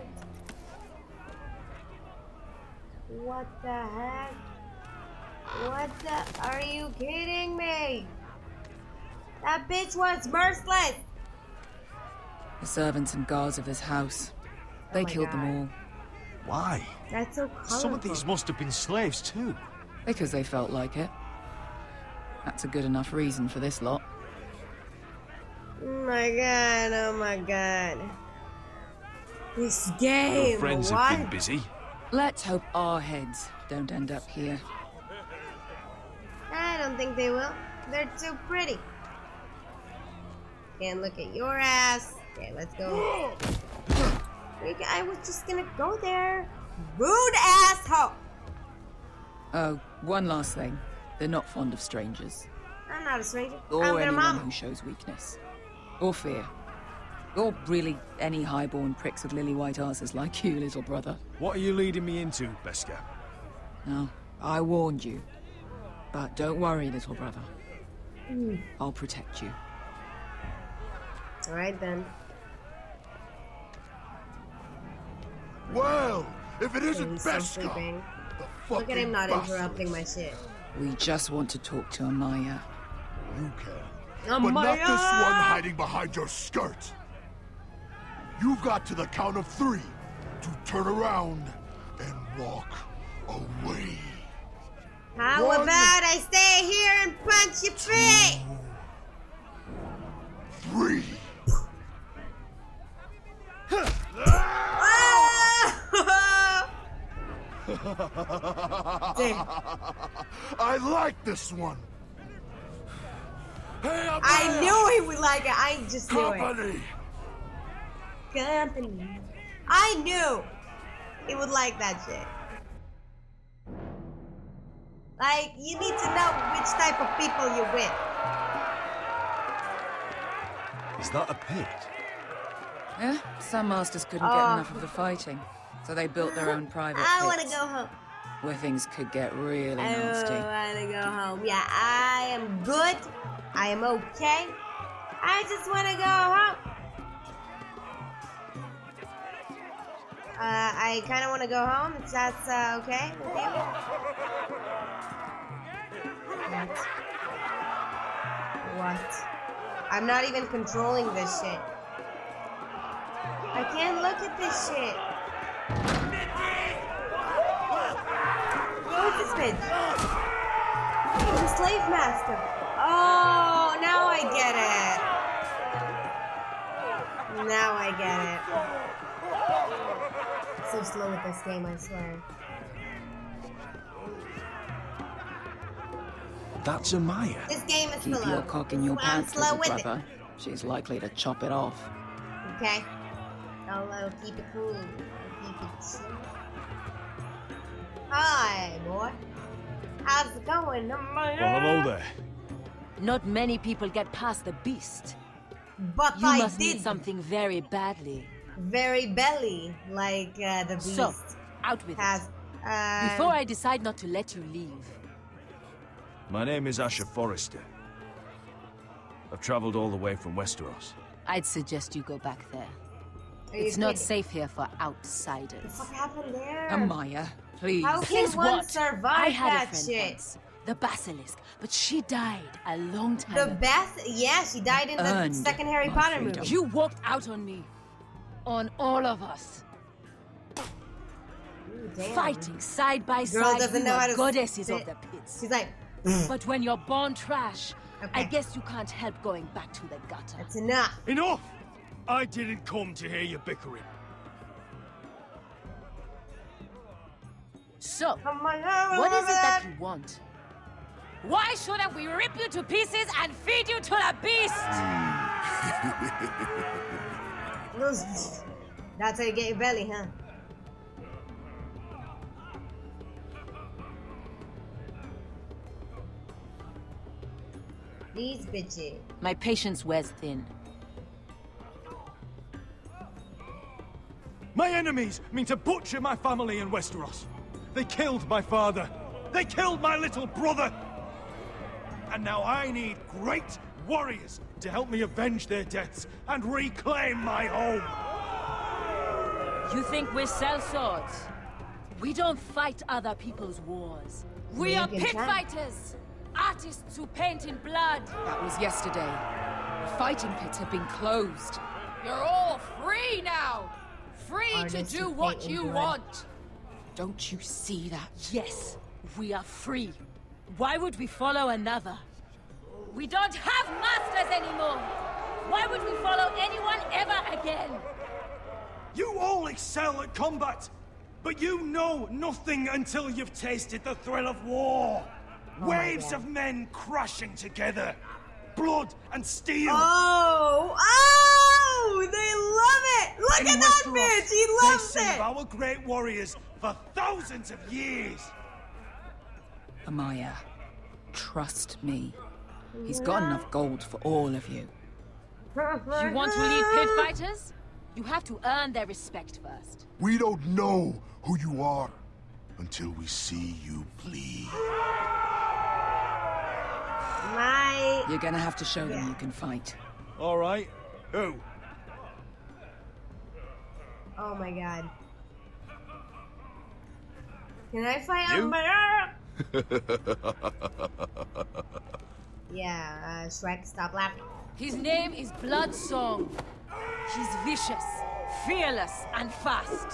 What the heck? What the? Are you kidding me? That bitch was merciless. The servants and guards of this house, they killed them all. Why? That's so colorful. Some of these must have been slaves too. Because they felt like it. That's a good enough reason for this lot. Oh my god, oh my god. This game, Your friends have been busy. Let's hope our heads don't end up here. I don't think they will. They're too pretty. Can't look at your ass. Okay, let's go. I was just gonna go there. Rude asshole! Oh, one last thing. They're not fond of strangers. I'm not a stranger. Or I'm their anyone mama. who shows weakness. Or fear. Or really any highborn pricks with lily white asses like you, little brother. What are you leading me into, Beskar? No, I warned you. But don't worry, little brother. I'll protect you. Alright then. Well, if it isn't He's so Beskar, sleeping. the Look at him not fucking interrupting my shit. We just want to talk to Amaya. You can. But not this one hiding behind your skirt. You've got to the count of 3 to turn around and walk away. How 1, about I stay here and punch you free? 3. I like this one. Hey, I knew he would like it. I just knew Company. it. Company. I knew he would like that shit. Like, you need to know which type of people you're with. Is that a pit? Yeah, some masters couldn't get enough of the fighting, so they built their own private I want to pits, go home. where things could get really I nasty. want to go home. Yeah, I am good. I am okay. I just want to go home. I kind of want to go home, if that's okay with you. What? I'm not even controlling this shit. I can't look at this shit. Who is this bitch? The slave master. Oh, now I get it. Now I get it. So slow with this game, I swear. That's Amaya. This game is Keep slow. your cock in your That's why I'm pants, slow little with brother. She's likely to chop it off. it. Okay. I'll keep it cool. I'll keep it slow. Hi, boy. How's it going? Well, hello there. Not many people get past the beast. But You I must did need something very badly. very belly, like the beast. So, out with has. it. Before I decide not to let you leave. My name is Asher Forrester. I've traveled all the way from Westeros. I'd suggest you go back there. Are you It's not kidding? safe here for outsiders. What happened there? Amaya, please. How Please can one what? survive I had that a friend shit? once, the Basilisk, but she died a long time The ago. best? Yeah, she died in the Earned second Harry my Potter freedom. movie. You walked out on me. On all of us. Ooh, damn. Fighting side by Girl side, doesn't we know were how to goddesses sit. of the pits. She's like, But when you're born trash, I Okay. guess you can't help going back to the gutter. that's enough. Enough! I didn't come to hear you bickering. So, Come on, what is it that you want? Why shouldn't we rip you to pieces and feed you to the beast? That's how you get your belly, huh? These bitches. My patience wears thin. My enemies enemies mean to butcher my family in Westeros. They killed my father. They killed my little brother. And now I need great warriors to help me avenge their deaths and reclaim my home. You think we sell swords? We don't fight other people's wars. We are pit fighters! Artists who paint in blood! That was yesterday. The fighting pits have been closed. You're all free now! Free to do what you want! Don't you see that? Yes, we are free. Why would we follow another? We don't have masters anymore! Why would we follow anyone ever again? You all excel at combat, but you know nothing until you've tasted the thrill of war. Waves of men crashing together. Blood and steel. Oh, they love it! Look at that bitch! He loves they it! save our great warriors for thousands of years. Amaya, trust me. He's got enough gold for all of you. You want to lead pit fighters? You have to earn their respect first. We don't know who you are until we see you bleed. You're gonna have to show them you can fight. All right. Who? Oh my god. Can I fight You? Yeah, Shrek, stop laughing. His name is Bloodsong. He's vicious, fearless, and fast.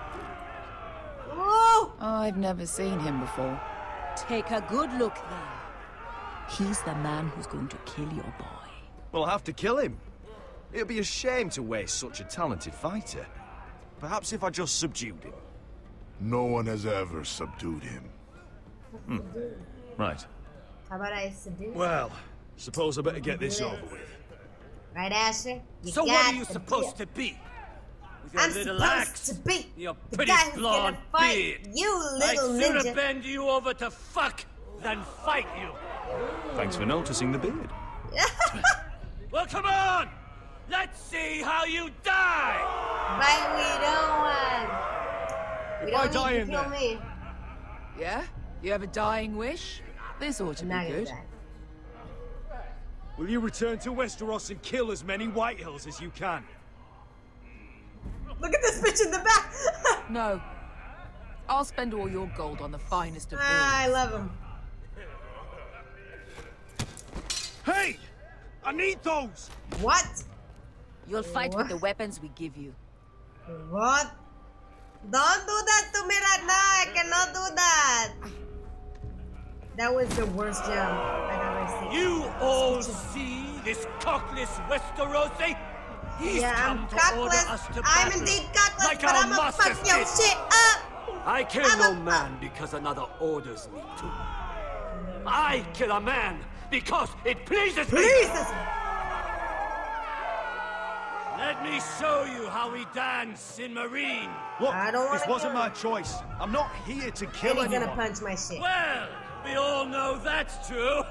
Oh! I've never seen him before. Take a good look then. He's the man who's going to kill your boy. We'll have to kill him. It'd be a shame to waste such a talented fighter. Perhaps if I just subdued him. No one has ever subdued him. Right. How about I subdue him? Well, suppose I better get this over with. Right, Asher? So what are you supposed to be? With your I'm little supposed axe, to be your the pretty guy who's gonna blonde fight beard. you, I'd little sooner ninja. bend you over to fuck than fight you. Thanks for noticing the beard. Well, come on! Let's see how you die! But we don't want... If I die in kill there. me. Yeah? You have a dying wish? This ought to be good. Will you return to Westeros and kill as many Whitehills as you can? Look at this bitch in the back! No. I'll spend all your gold on the finest of all. I love him. Hey! I need those! What? You'll fight with the weapons we give you. What? Don't do that to me right now. I cannot do that. That was the worst jump I've ever seen. You all see this cockless Westerosi? He's come to order us to I'm battle, indeed cockless, like but our I'ma masters fuck your did. shit up. I kill no man because another orders me to. I kill a man because it pleases me. Let me show you how we dance in Marine. Look, I don't this wanna wasn't kill my choice. I'm not here to kill And he's anyone. gonna punch my shit. Well, we all know that's true.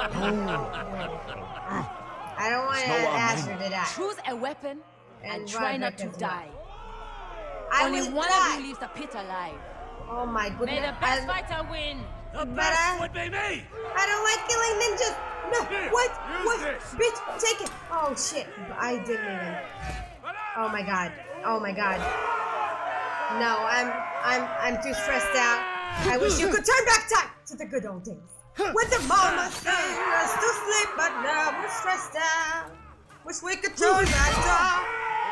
I don't want Asher to die. Choose a weapon and try Roderick not to as well. die. I Only will one die. of you leaves the pit alive. Oh my goodness. May the best fighter win. The But best would be me. I don't like killing ninjas. No, Here, what? use What? this. Bitch, take it. Oh shit. I didn't even. Oh my god. Oh my god. No, I'm too stressed out. I wish you could turn back time to the good old days. When the mama sang us to sleep, but now we're stressed out. Wish we could turn back time.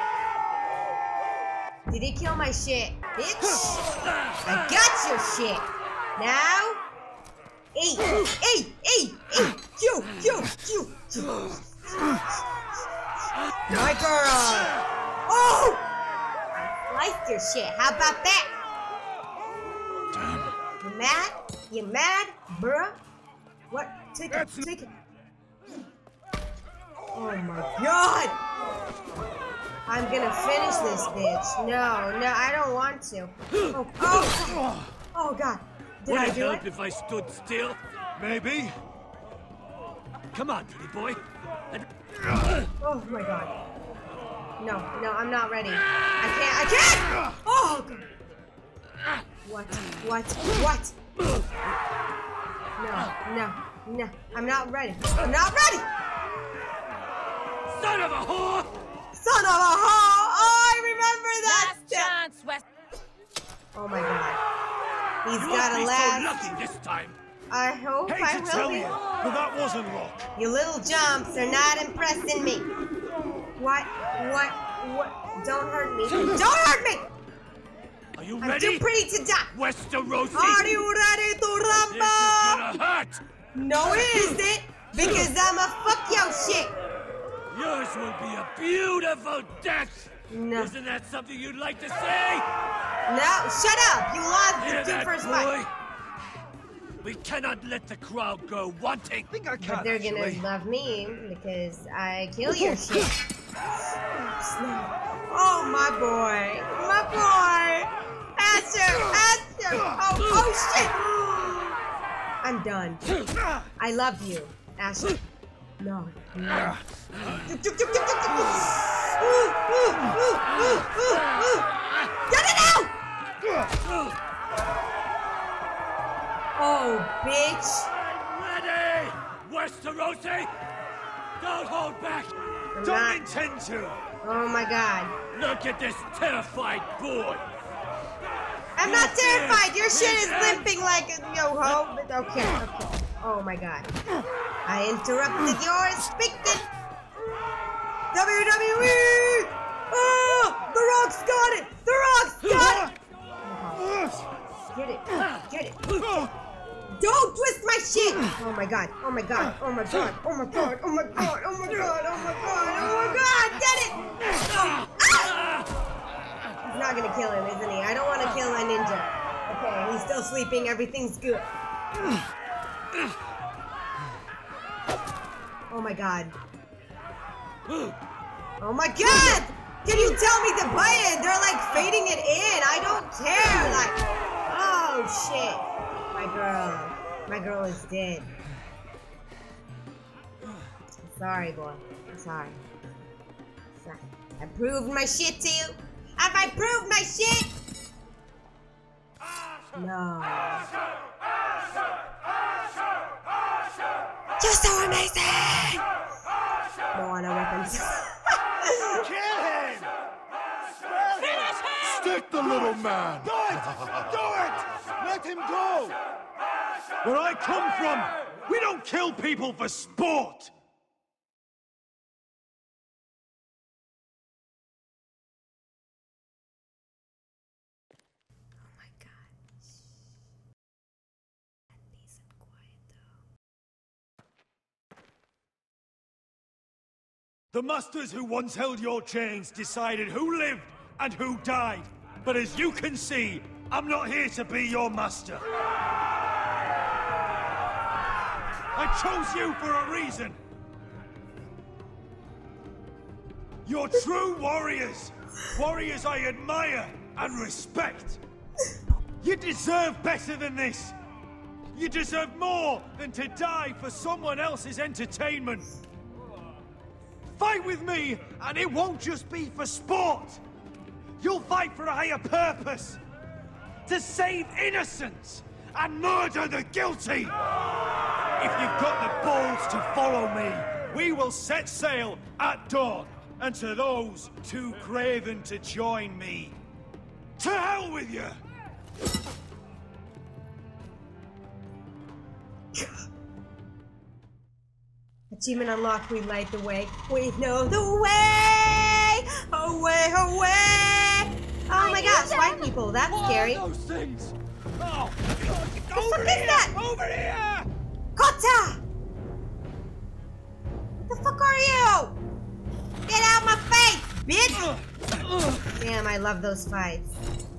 Did he kill my shit? Bitch! I got your shit! Now? You! My girl! Oh! I sliced your shit. How about that? Damn. You mad? You mad, bruh? What? Take it. Take it. Oh my god! I'm gonna finish this bitch. No, I don't want to. Oh god. Did Would I it do help it? if I stood still? Maybe. Come on, pretty boy. Oh my god. No, I'm not ready. I can't. Oh! Oh, God. What? No. I'm not ready. I'm not ready! Son of a whore! Son of a hoe! Oh, I remember that! Last chance, West. Oh my God. He's You got won't a be last. so lucky this time. I hope Hate I to will tell be. you, but that wasn't luck. Your little jumps are not impressing me. What? Don't hurt me. Don't hurt me! Are you I'm ready? too pretty to die. Westerosi! Are you ready to rumble? This is gonna hurt! No, it isn't. Because I'ma fuck your shit. Yours will be a beautiful death! No. Isn't that something you'd like to say? No, shut up. You lost Hear the that, first boy? fight. We cannot let the crowd go wanting. I think I can, But they're gonna actually. love me because I kill your shit. Oh, my boy. My boy. Asher. Oh, shit. I'm done. I love you, Asher. No. Get it out! Oh, bitch. Ready! Westerosi! Don't hold back! Don't intend to! Oh my God. Look at this terrified boy! I'm not terrified. Your shit is limping like a yo-ho. But okay. Oh my God. I interrupted your speaking. WWE! Oh, The Rock's got it! The Rock's got it! Get it. Don't twist my shit! Oh my God. Get it! He's not gonna kill him, isn't he? I don't want to kill my ninja. Okay, he's still sleeping. Everything's good. Oh my God. Oh my God! Can you tell me to bite it? They're like fading it in. I don't care. Like, oh shit. My girl is dead. I'm sorry, boy. I'm sorry. I proved my shit to you. Have I proved my shit? No. You're so amazing! No one weapons. Kill him! Stick the little man! Do it! Do it! Let him go! Where I come from, we don't kill people for sport! The masters who once held your chains decided who lived and who died. But as you can see, I'm not here to be your master. I chose you for a reason. You're true warriors. Warriors I admire and respect. You deserve better than this. You deserve more than to die for someone else's entertainment. Fight with me, and it won't just be for sport. You'll fight for a higher purpose. To save innocents and murder the guilty. If you've got the balls to follow me, we will set sail at dawn. And to those too craven to join me, to hell with you! Achievement unlocked, we light the way. We know the way! Away, away! Oh my gosh, white people, that's scary. What are those things? Oh, God, the fuck is that? Over here! Kota! What the fuck are you? Get out my face, bitch! Damn, I love those fights.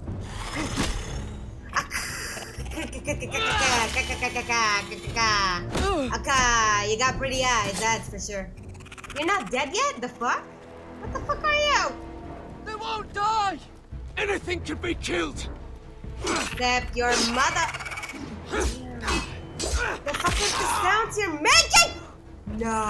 Okay, you got pretty eyes, that's for sure. You're not dead yet? The fuck? What the fuck are you? They won't die! Anything can be killed! Except your mother. The fuck is the sounds you're making? No.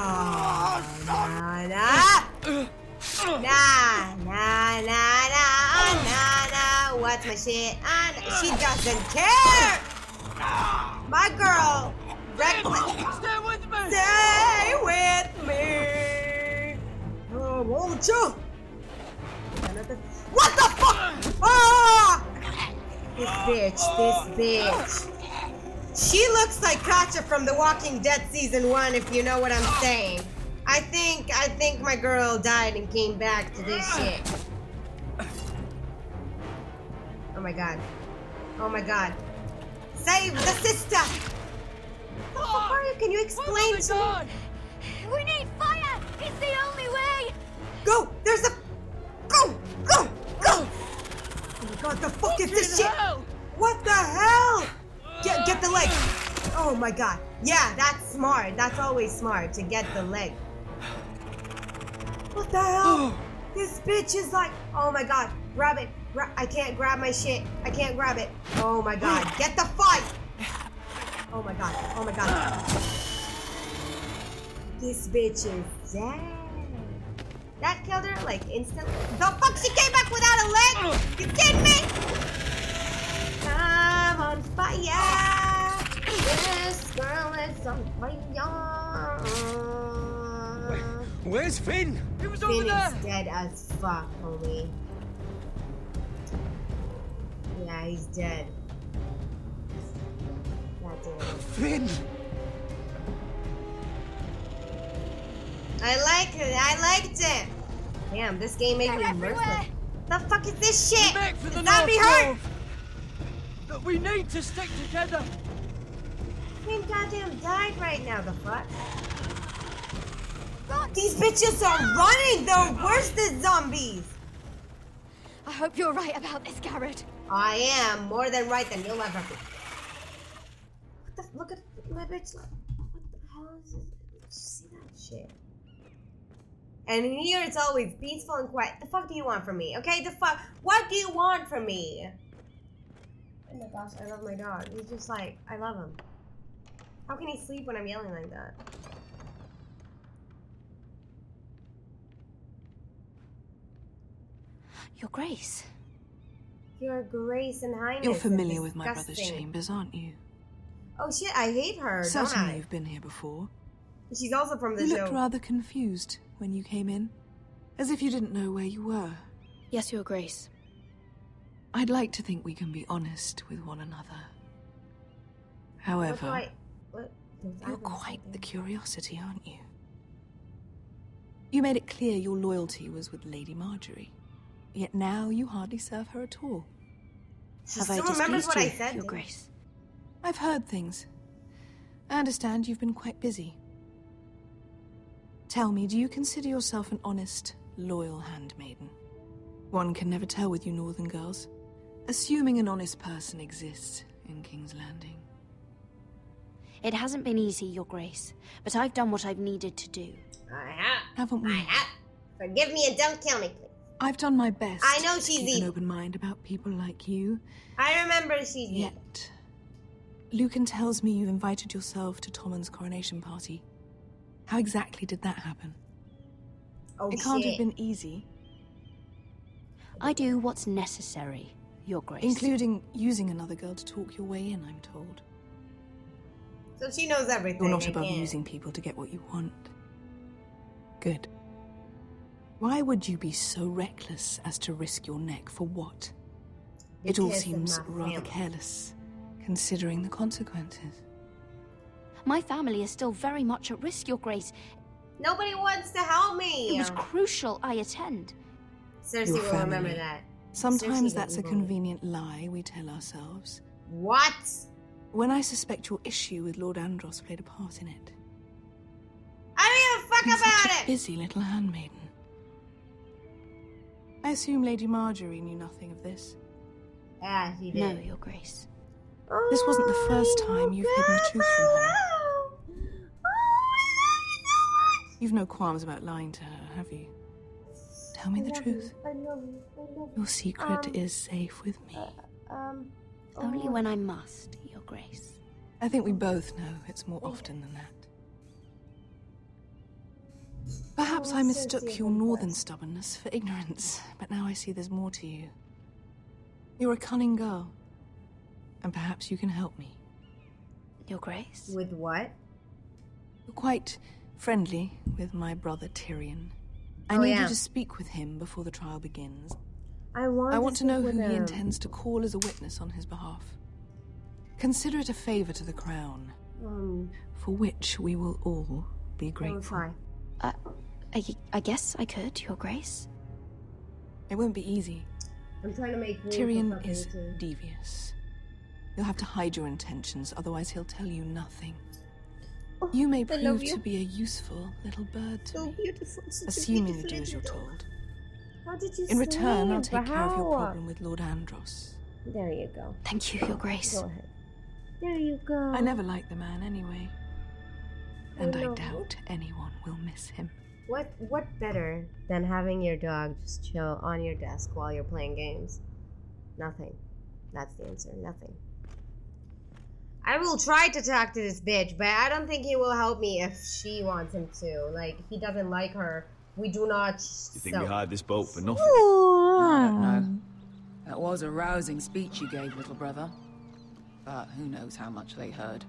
Nah. What shit, and she doesn't care. My girl, reckless. Stay with me. Stay with me. Oh, won't you? What the fuck? Oh! This bitch. She looks like Katja from The Walking Dead season 1, if you know what I'm saying. I think my girl died and came back to this shit. Oh my god. Oh my god. Save the sister! What the fuck are you? Can you explain to me? We need fire! It's the only way! Go! There's a... Go! Go! Go! Oh my god, the fuck is this shit? What the hell? Get the leg. Oh my god. Yeah, that's smart. That's always smart to get the leg. What the hell? This bitch is like... Oh my god. Grab it. I can't grab my shit. I can't grab it. Oh my god. Get the fight! Oh my god. Oh my god. This bitch is dead. That killed her like instantly. The fuck? She came back without a leg? You kidding me? I'm on fire. This girl is on fire. Where's Finn? He was over there. Finn is dead as fuck, homie. Yeah, he's dead. God damn it. Finn! I like it. I liked it. Damn, this game made me merciless. The fuck is this shit? Does that be hurt? That we need to stick together. Finn goddamn died right now. The fuck? These bitches are running though. Where's the zombies? I hope you're right about this, Garrett. I am more than right than you'll ever be. What the? Look at my bitch. What the hell is this? Did you see that shit? And in here it's always peaceful and quiet. The fuck do you want from me? Okay, the fuck. What do you want from me? Oh my gosh, I love my dog. He's just like, I love him. How can he sleep when I'm yelling like that? Your Grace. Your Grace and Highness. You're familiar with my brother's chambers, aren't you? Oh shit, I hate her, Certainly don't I? you've been here before. She's also from the You show. looked rather confused when you came in, as if you didn't know where you were. Yes, Your Grace. I'd like to think we can be honest with one another. However, you're quite the curiosity, aren't you? You made it clear your loyalty was with Lady Marjorie, yet now you hardly serve her at all. She still remembers what I said, Your Grace? I've heard things. I understand you've been quite busy. Tell me, do you consider yourself an honest, loyal handmaiden? One can never tell with you northern girls. Assuming an honest person exists in King's Landing. It hasn't been easy, Your Grace, but I've done what I've needed to do. I have. Haven't we? I have. Forgive me and don't kill me, please. I've done my best. I know to she's keep evil. an open mind about people like you. I remember she's evil. Yet, Lucan tells me you've invited yourself to Tommen's coronation party. How exactly did that happen? Oh, it can't have been easy. I do what's necessary, Your Grace. Including using another girl to talk your way in, I'm told. So she knows everything. You're not above again. using people to get what you want. Good. Why would you be so reckless as to risk your neck for what? It all Because of seems my rather family. careless, considering the consequences. My family is still very much at risk, Your Grace. Nobody wants to help me. It was crucial I attend. Cersei Your will remember family. that. Sometimes Cersei that's a doesn't remember. convenient lie we tell ourselves. What? When I suspect your issue with Lord Andros played a part in it. I don't give a fuck You're about such a it. busy little handmaiden. I assume Lady Marjorie knew nothing of this. Yeah, she did. No, Your Grace. This wasn't the first time you've hidden the truth from her. You've no qualms about lying to her, have you? Tell me the truth. I love you. I love you. Your secret is safe with me. Only when I must, Your Grace. I think we both know it's more often than that. Perhaps I mistook your northern stubbornness for ignorance, but now I see there's more to you. You're a cunning girl. And perhaps you can help me. Your Grace? With what? You're quite friendly with my brother Tyrion. I need you to speak with him before the trial begins. I want to know who he intends to call as a witness on his behalf. Consider it a favor to the crown, for which we will all be grateful. I guess I could, Your Grace. It won't be easy. I'm trying to make Tyrion is devious. You'll have to hide your intentions, otherwise he'll tell you nothing. You may prove to be a useful little bird to me, assuming you do as you're told. How did you In return, I'll take sleep? care of your How? problem with Lord Andros. There you go. Thank you, Your Grace. Go ahead. There you go. I never liked the man anyway. And I doubt anyone will miss him. What better than having your dog just chill on your desk while you're playing games? Nothing. That's the answer. Nothing. I will try to talk to this bitch, but I don't think he will help me if she wants him to. Like, he doesn't like her. We do not. You think we hired this boat for nothing? I don't know. That was a rousing speech you gave, little brother. But who knows how much they heard.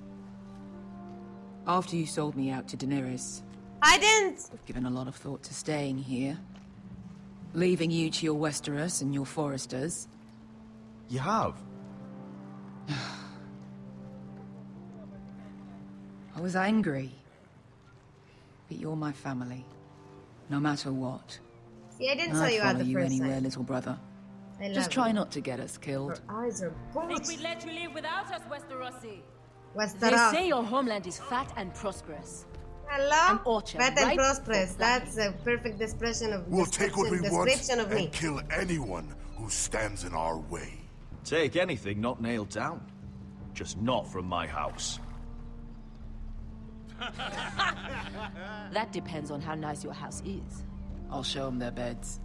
After you sold me out to Daenerys, I didn't. I've given a lot of thought to staying here. Leaving you to your Westeros and your Foresters. You have? I was angry. But you're my family. No matter what. See, I didn't tell you out the you first anywhere, time. little brother. I Just love try you. not to get us killed. Her eyes are Think bullets. we'd let you live without us, Westerosi? They Westeros. say your homeland is fat and prosperous. Hello? An orchard, Fat and right? prosperous. That's a perfect description of We'll take what we want description of me. and kill anyone who stands in our way. Take anything not nailed down. Just not from my house. That depends on how nice your house is. I'll show them their beds.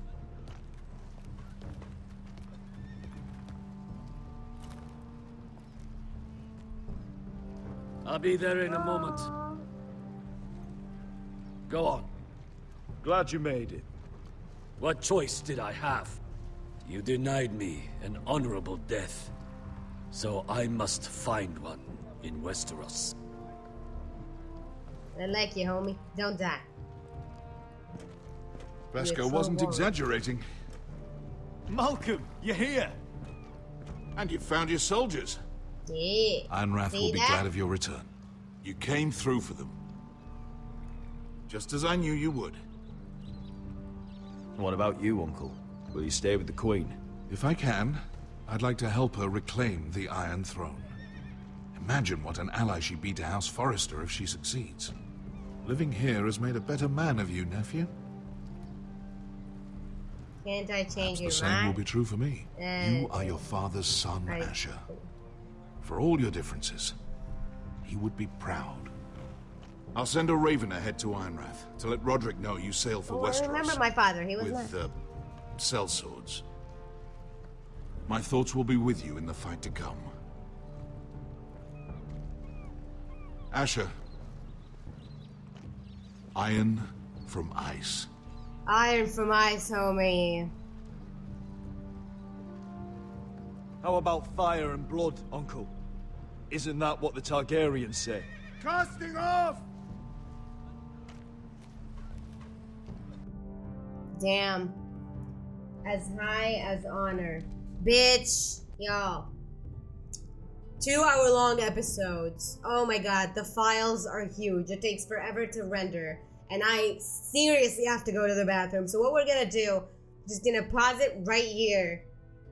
I'll be there in a moment. Go on. Glad you made it. What choice did I have? You denied me an honorable death. So I must find one in Westeros. I like you, homie. Don't die. Beskar wasn't exaggerating. Malcolm, you're here. And you found your soldiers. Yeah. Ironrath See will be that? glad of your return. You came through for them. Just as I knew you would. What about you, Uncle? Will you stay with the Queen? If I can, I'd like to help her reclaim the Iron Throne. Imagine what an ally she'd be to House Forrester if she succeeds. Living here has made a better man of you, nephew. Can't I change The your same will mind? be true for me. You are your father's son, Asher. For all your differences, he would be proud. I'll send a raven ahead to Ironrath to let Roderick know you sail for Oh, I Westeros. remember my father. He was with nice. sellswords. My thoughts will be with you in the fight to come. Asher. Iron from ice. Iron from ice, homie. How about fire and blood, Uncle? Isn't that what the Targaryens say? Casting off! Damn. As high as honor. Bitch. Y'all. 2-hour-long episodes. Oh my god, the files are huge. It takes forever to render. And I seriously have to go to the bathroom. So what we're gonna do, just gonna pause it right here.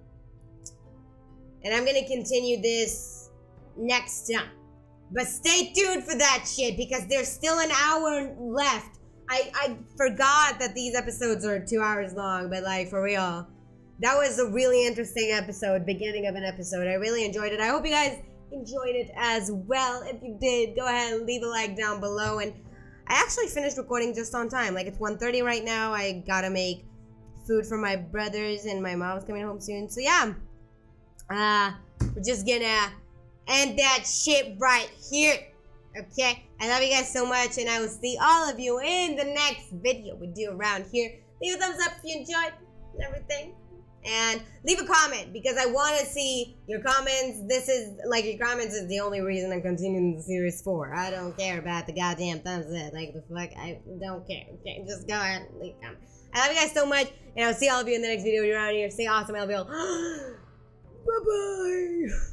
And I'm gonna continue this next time. But stay tuned for that shit, because there's still an hour left. I forgot that these episodes are 2 hours long, but like, for real. That was a really interesting episode, beginning of an episode. I really enjoyed it. I hope you guys enjoyed it as well. If you did, go ahead and leave a like down below. And I actually finished recording just on time. Like, it's 1:30 right now. I gotta make food for my brothers, and my mom's coming home soon. So yeah, we're just gonna end that shit right here. Okay, I love you guys so much, and I will see all of you in the next video we do around here. Leave a thumbs up if you enjoyed and everything. And leave a comment, because I want to see your comments. Your comments is the only reason I'm continuing the series for. I don't care about the goddamn thumbs up. Like, the fuck, I don't care. Okay, just go ahead and leave a comment. I love you guys so much, and I'll see all of you in the next video. You're around here. Stay awesome. I'll be all, bye-bye.